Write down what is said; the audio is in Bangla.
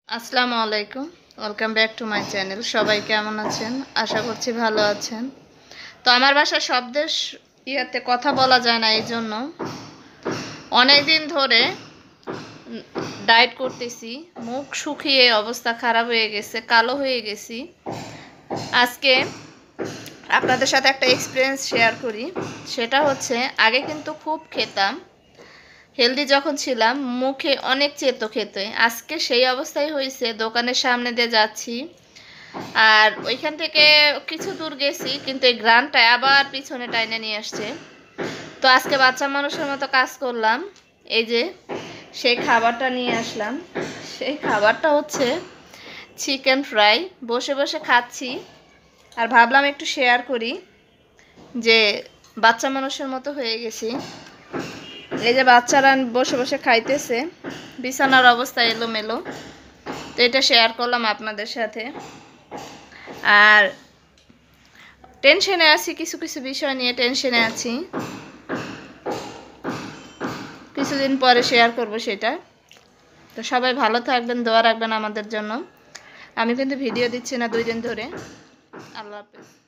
আসসালামু আলাইকুম, welcome back to my channel. সবাই কেমন আছেন? আশা করছি ভালো আছেন। তো আমার বাসার শব্দের ইয়াতে কথা বলা যায় না, এই জন্য অনেক দিন ধরে ডায়েট করতেছি। মুখ শুকিয়ে অবস্থা খারাপ হয়ে গেছে, কালো হয়ে গেছি। আজকে আপনাদের সাথে একটা এক্সপিরিয়েন্স শেয়ার করি। সেটা হচ্ছে, আগে কিন্তু খুব খেতাম, হেলদি যখন ছিলাম, মুখে অনেক চেতো খেতে। আজকে সেই অবস্থাই হয়েছে। দোকানের সামনে দিয়ে যাচ্ছি, আর ওইখান থেকে কিছু দূর গেছি, কিন্তু এই গ্রানটা আবার পিছনে টাইনে নিয়ে আসছে। তো আজকে বাচ্চা মানুষের মতো কাজ করলাম। এই যে সেই খাবারটা নিয়ে আসলাম। সেই খাবারটা হচ্ছে চিকেন ফ্রাই। বসে বসে খাচ্ছি, আর ভাবলাম একটু শেয়ার করি যে বাচ্চা মানুষের মতো হয়ে গেছি। এই যে বাচ্চারা বসে বসে খাইতেছে, বিছানার অবস্থা এলোমেলো। তো এটা শেয়ার করলাম আপনাদের সাথে। আর টেনশনে আছি, কিছু কিছু বিষয় নিয়ে টেনশনে আছি। কিছুদিন পরে শেয়ার করব সেটা। তো সবাই ভালো থাকবেন, দোয়া রাখবেন আমাদের জন্য। আমি কিন্তু ভিডিও দিচ্ছি না 2 দিন ধরে। আল্লাহ হাফেজ।